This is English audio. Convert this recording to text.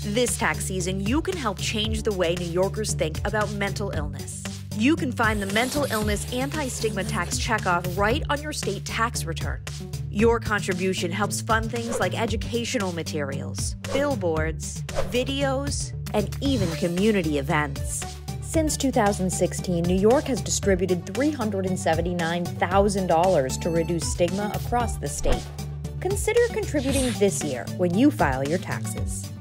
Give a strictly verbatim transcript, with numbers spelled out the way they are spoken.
This tax season, you can help change the way New Yorkers think about mental illness. You can find the Mental Illness Anti-Stigma tax checkoff right on your state tax return. Your contribution helps fund things like educational materials, billboards, videos, and even community events. Since two thousand sixteen, New York has distributed three hundred seventy-nine thousand dollars to reduce stigma across the state. Consider contributing this year when you file your taxes.